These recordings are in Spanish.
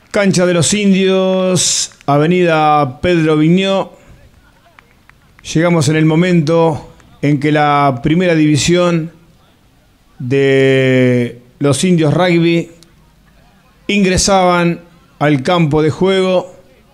Cancha de los Indios, Avenida Pedro Viñó. Llegamos en el momento en que la primera división de los Indios Rugby ingresaban al campo de juego.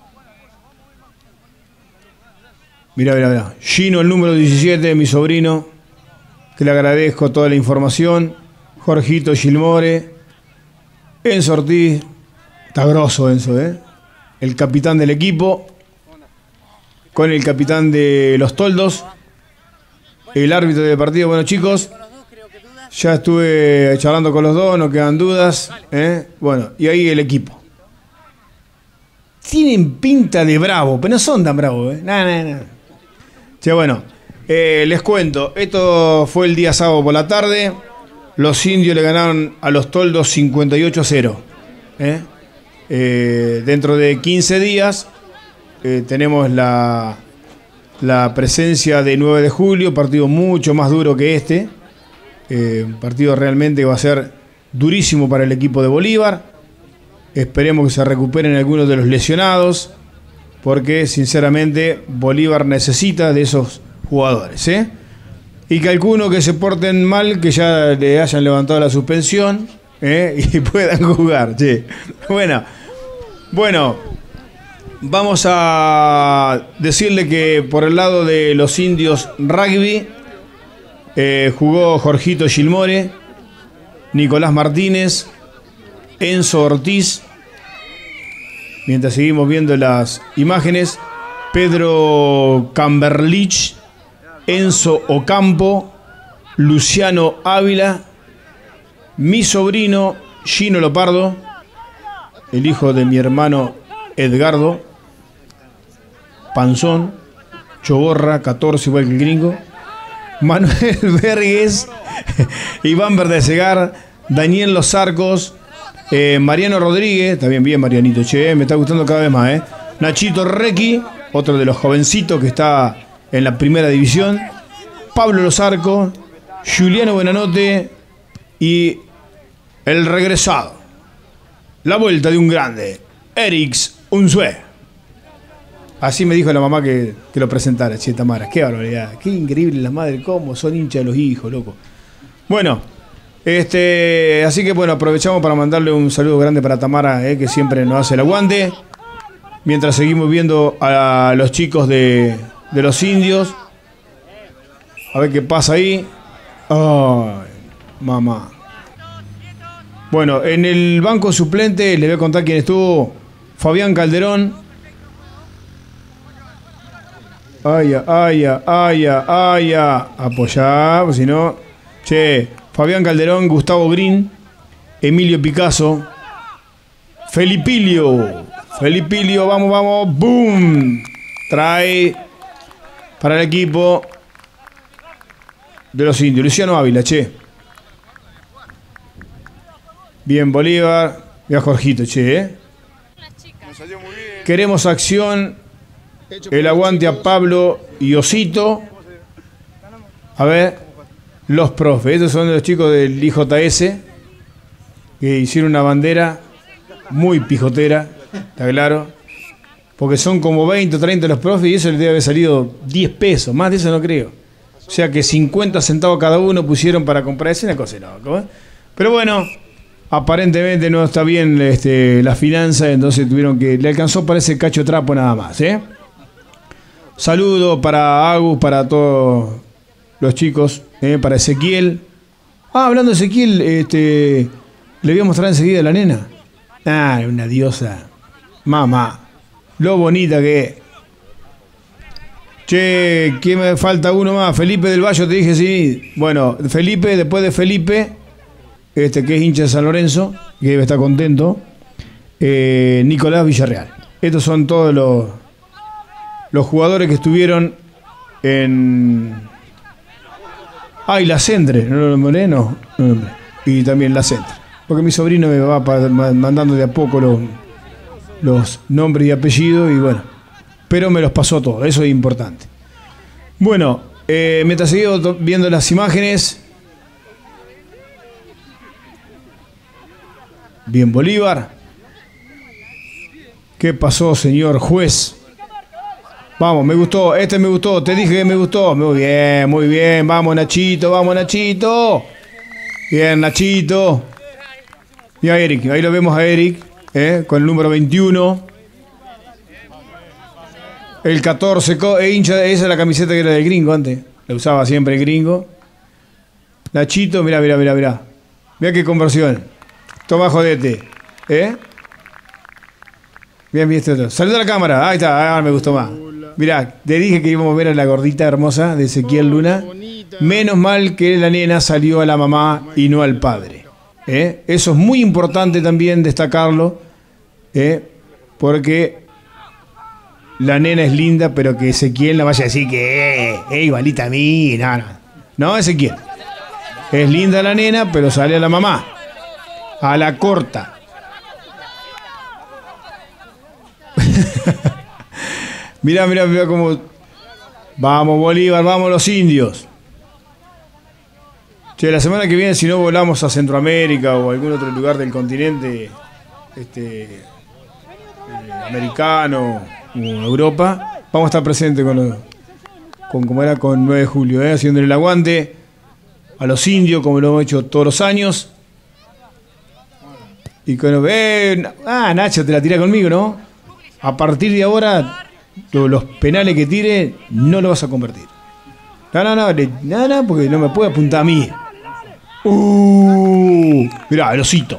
Mirá. Gino, el número 17, mi sobrino, que le agradezco toda la información. Jorgito Gilmore. Enzo Ortiz. Está grosso Enzo, el capitán del equipo. Con el capitán de los Toldos. El árbitro del partido. Bueno, chicos, ya estuve charlando con los dos, no quedan dudas. Bueno, y ahí el equipo. Tienen pinta de bravo, pero no son tan bravos. No. Sí, bueno, les cuento. Esto fue el día sábado por la tarde. Los Indios le ganaron a los Toldos 58-0. Dentro de 15 días tenemos la presencia de 9 de julio, partido mucho más duro que este. Un partido realmente va a ser durísimo para el equipo de Bolívar. Esperemos que se recuperen algunos de los lesionados, porque sinceramente Bolívar necesita de esos jugadores, y que algunos que se porten mal, que ya le hayan levantado la suspensión, y puedan jugar. Sí. Bueno, vamos a decirle que por el lado de los Indios Rugby jugó Jorgito Gilmore, Nicolás Martínez, Enzo Ortiz. Mientras seguimos viendo las imágenes, Pedro Camberlich, Enzo Ocampo, Luciano Ávila, mi sobrino Gino Lopardo, el hijo de mi hermano Edgardo, Panzón, Chogorra, 14 igual que el gringo, Manuel Vergues, Iván Verdesegar, Daniel Los Arcos, Mariano Rodríguez, también bien Marianito, me está gustando cada vez más, Nachito Requi, otro de los jovencitos que está en la primera división, Pablo Los Arcos, Juliano Buenanote y el regresado, la vuelta de un grande, Erix Unzué. Así me dijo la mamá que lo presentara, che, Tamara. Qué barbaridad, qué increíble la madre, cómo son hinchas de los hijos, loco. Bueno, así que bueno, aprovechamos para mandarle un saludo grande para Tamara, que siempre nos hace el aguante. Mientras seguimos viendo a los chicos de los Indios. A ver qué pasa ahí. Ay, mamá. Bueno, en el banco suplente les voy a contar quién estuvo. Fabián Calderón. Apoyá, pues si no. Fabián Calderón, Gustavo Green, Emilio Picasso, Felipilio, vamos, boom. Trae para el equipo de los Indios, Luciano Ávila, Bien, Bolívar. Mira Jorgito, Queremos acción. El aguante a Pablo y Osito. A ver, los profes. Estos son los chicos del IJS que hicieron una bandera muy pijotera, está claro. Porque son como 20 o 30 los profes y eso les debe haber salido 10 pesos. Más de eso no creo. O sea que 50 centavos cada uno pusieron para comprar. Es una cosa loca, Pero bueno, aparentemente no está bien la finanza, entonces tuvieron que... Le alcanzó para ese cacho trapo nada más, Saludo para Agus, para todos los chicos, para Ezequiel. Hablando de Ezequiel, le voy a mostrar enseguida a la nena. Una diosa. Mamá, lo bonita que es. ¿Quién me falta uno más? Felipe del Valle, te dije sí. Bueno, Felipe, después de Felipe, que es hincha de San Lorenzo, que debe estar contento. Nicolás Villarreal. Estos son todos los jugadores que estuvieron en... y la Centre, ¿no lo nombré? No. Y también la Centre. Porque mi sobrino me va mandando de a poco los nombres y apellidos y bueno. Pero me los pasó todos, eso es importante. Bueno, mientras seguimos viendo las imágenes. Bien, Bolívar. ¿Qué pasó, señor juez? Vamos, me gustó, este me gustó, te dije que me gustó. Muy bien, vamos Nachito, vamos Nachito. Bien, Nachito. Y a Eric, ahí lo vemos a Eric, con el número 21. El 14, hincha, esa es la camiseta que era del gringo antes. La usaba siempre el gringo. Nachito, mirá. Mirá qué conversión. Toma, jodete. Bien, este otro. Saluda a la cámara. Ahí está, me gustó más. Mirá, te dije que íbamos a ver a la gordita hermosa de Ezequiel Luna. Menos mal que la nena salió a la mamá y no al padre. Eso es muy importante también destacarlo. Porque la nena es linda, pero que Ezequiel no vaya a decir que es igualita a mí. No, Ezequiel. Es linda la nena, pero sale a la mamá. A la corta. Mirá cómo... Vamos Bolívar, vamos los indios. Che, la semana que viene, si no volamos a Centroamérica o algún otro lugar del continente americano o Europa, vamos a estar presentes con 9 de julio, haciéndole el aguante a los indios, como lo hemos hecho todos los años. Y cuando Nacho, te la tira conmigo, ¿no? A partir de ahora, los penales que tire, no lo vas a convertir. No, porque no me puede apuntar a mí. Mirá, el osito.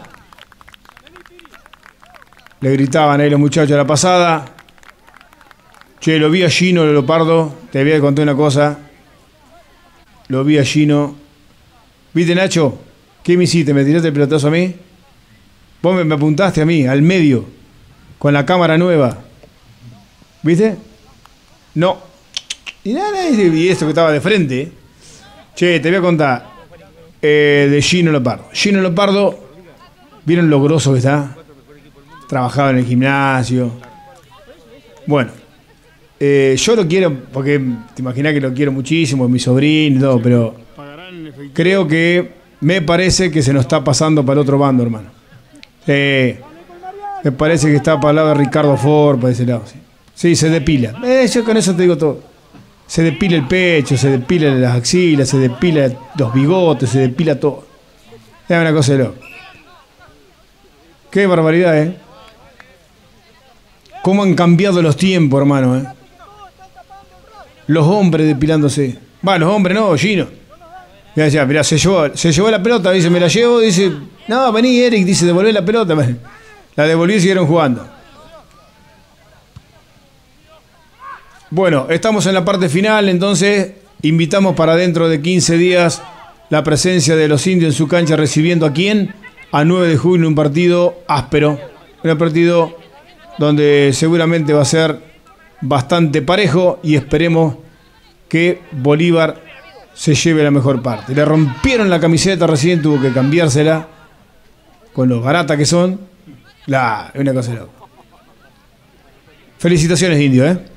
Le gritaban ahí los muchachos a la pasada. Che, lo vi a Gino, el Leopardo. Te voy a contar una cosa. Lo vi a Gino. ¿Viste, Nacho? ¿Qué me hiciste? ¿Me tiraste el pelotazo a mí? Vos me apuntaste a mí, al medio, con la cámara nueva. ¿Viste? No. Y esto que estaba de frente. Che, te voy a contar. De Gino Leopardo. Gino Leopardo, ¿vieron lo grosso que está? Trabajaba en el gimnasio. Bueno, yo lo quiero, porque te imaginas que lo quiero muchísimo, es mi sobrino y todo, pero creo que me parece que se nos está pasando para el otro bando, hermano. Me parece que está para el lado de Ricardo Ford, para ese lado. Sí, se depila. Yo con eso te digo todo. Se depila el pecho, se depila las axilas, se depila los bigotes, se depila todo. Es una cosa de loco. Qué barbaridad, Cómo han cambiado los tiempos, hermano, Los hombres depilándose. Los hombres no, Gino. Mirá, se llevó la pelota, dice, me la llevo, dice, no, vení, Eric, dice, devolvé la pelota. La devolvió y siguieron jugando. Bueno, estamos en la parte final, entonces invitamos para dentro de 15 días la presencia de los indios en su cancha, recibiendo ¿a quién? A 9 de julio, un partido áspero, un partido donde seguramente va a ser bastante parejo y esperemos que Bolívar se lleve la mejor parte. Le rompieron la camiseta recién, tuvo que cambiársela con los baratas que son. Es una cosa loca. Felicitaciones, indio,